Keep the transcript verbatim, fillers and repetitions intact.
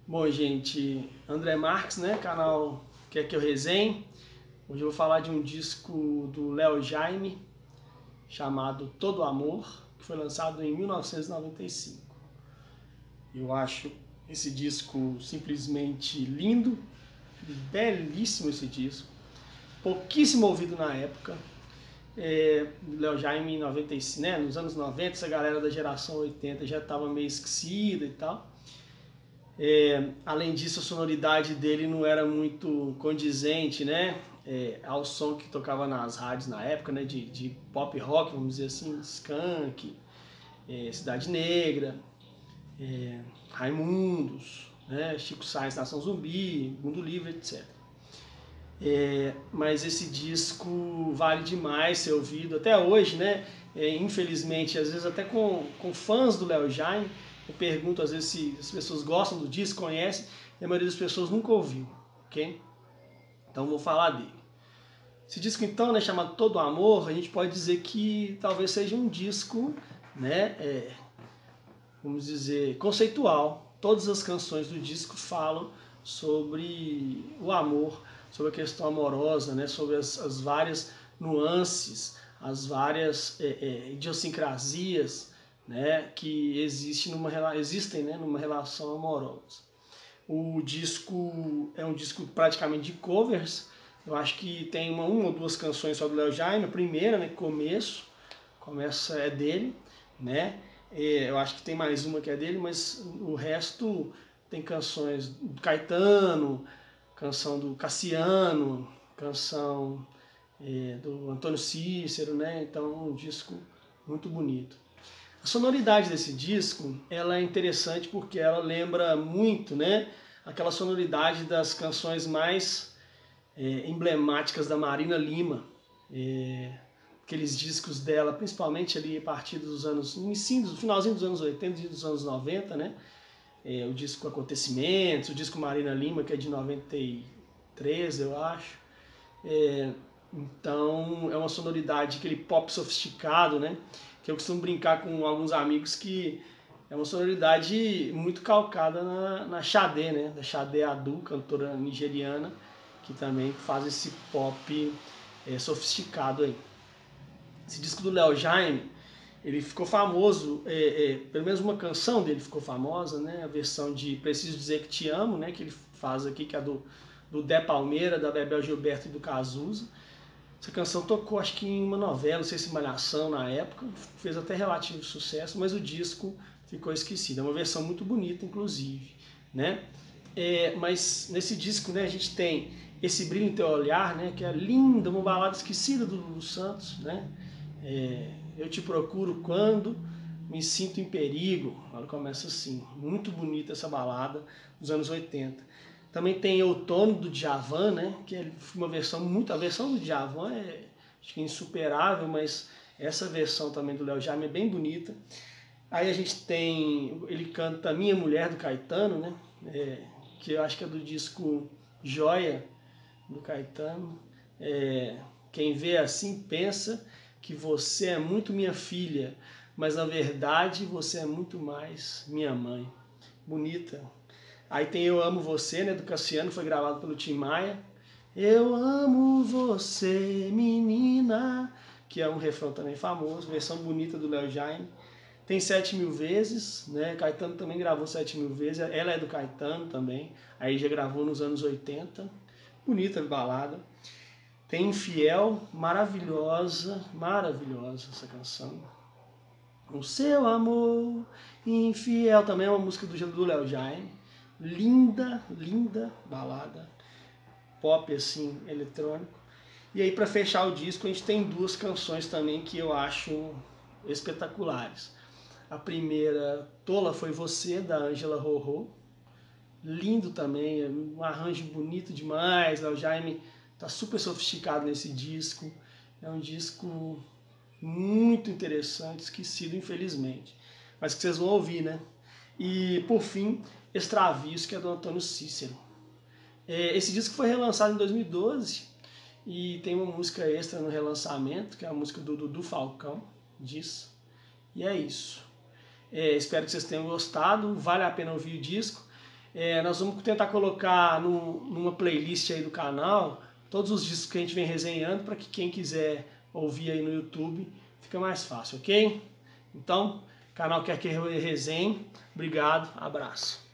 Bom, gente, André Marques, né? Canal Quer Que Eu Resenhe. Hoje eu vou falar de um disco do Léo Jaime, chamado Todo Amor, que foi lançado em mil novecentos e noventa e cinco. Eu acho esse disco simplesmente lindo, belíssimo esse disco, pouquíssimo ouvido na época. É, Léo Jaime em noventa e cinco, né? Nos anos noventa, essa galera da geração oitenta já estava meio esquecida e tal. É, além disso, a sonoridade dele não era muito condizente, né, é, ao som que tocava nas rádios na época, né, de, de pop rock, vamos dizer assim, Skank, é, Cidade Negra, é, Raimundos, né, Chico Science, Nação Zumbi, Mundo Livre, etcétera. É, mas esse disco vale demais ser ouvido até hoje, né? É, infelizmente, às vezes até com, com fãs do Léo Jaime, eu pergunto às vezes se as pessoas gostam do disco, conhecem, e a maioria das pessoas nunca ouviu, ok? Então vou falar dele. Esse disco então, né, chamado Todo Amor, a gente pode dizer que talvez seja um disco, né, é, vamos dizer, conceitual. Todas as canções do disco falam sobre o amor, sobre a questão amorosa, né, sobre as, as várias nuances, as várias é, é, idiosincrasias, né, que existe numa, existem, né, numa relação amorosa. O disco é um disco praticamente de covers. Eu acho que tem uma, uma ou duas canções só do Léo Jaime. A primeira, né, Começo, começa é dele, né? Eu acho que tem mais uma que é dele, mas o resto tem canções do Caetano, canção do Cassiano, canção é, do Antônio Cícero, né? Então, um disco muito bonito. A sonoridade desse disco, ela é interessante porque ela lembra muito, né, aquela sonoridade das canções mais é, emblemáticas da Marina Lima, é, aqueles discos dela, principalmente ali a partir dos anos, no finalzinho dos anos oitenta e dos anos noventa, né? É, o disco Acontecimentos, o disco Marina Lima, que é de noventa e três, eu acho. É, então é uma sonoridade, aquele pop sofisticado, né? Que eu costumo brincar com alguns amigos que é uma sonoridade muito calcada na, na Sade, né? Da Sade Adu, cantora nigeriana, que também faz esse pop é, sofisticado aí. Esse disco do Léo Jaime, ele ficou famoso, é, é, pelo menos uma canção dele ficou famosa, né? A versão de Preciso Dizer Que Te Amo, né? Que ele faz aqui, que é do, do Dé Palmeira, da Bebel Gilberto e do Cazuza. Essa canção tocou, acho que em uma novela, não sei se Malhação na época, fez até relativo sucesso, mas o disco ficou esquecido. É uma versão muito bonita, inclusive, né? É, mas nesse disco, né, a gente tem Esse Brilho em Teu Olhar, né, que é linda, uma balada esquecida do Lulu Santos, né? É, eu te procuro quando me sinto em perigo. Ela começa assim, muito bonita essa balada dos anos oitenta. Também tem Outono do Djavan, né? Que é uma versão muito, a versão do Djavan é acho que insuperável, mas essa versão também do Léo Jaime é bem bonita. Aí a gente tem, ele canta Minha Mulher do Caetano, né? É, que eu acho que é do disco Joia do Caetano. É, quem vê assim pensa que você é muito minha filha, mas na verdade você é muito mais minha mãe. Bonita. Aí tem Eu Amo Você, né, do Cassiano, foi gravado pelo Tim Maia. Eu amo você, menina, que é um refrão também famoso, versão bonita do Léo Jaime. Tem Sete Mil Vezes, né? Caetano também gravou Sete Mil Vezes, ela é do Caetano também, aí já gravou nos anos oitenta. Bonita balada. Tem Infiel, maravilhosa, maravilhosa essa canção. O Seu Amor Infiel também é uma música do Léo Jaime. Linda, linda balada. Pop assim, eletrônico. E aí para fechar o disco a gente tem duas canções também que eu acho espetaculares. A primeira, Tola Foi Você, da Ângela Rorô. Lindo também, um arranjo bonito demais. O Jaime tá super sofisticado nesse disco. É um disco muito interessante, esquecido infelizmente, mas que vocês vão ouvir, né? E por fim, Extravios, que é do Antônio Cícero. É, esse disco foi relançado em dois mil e doze e tem uma música extra no relançamento, que é a música do Dudu Falcão, disso. E é isso. É, espero que vocês tenham gostado, vale a pena ouvir o disco. É, nós vamos tentar colocar no, numa playlist aí do canal todos os discos que a gente vem resenhando, para que quem quiser ouvir aí no YouTube fica mais fácil, ok? Então, canal Quer Que Eu Resenhe, obrigado, abraço.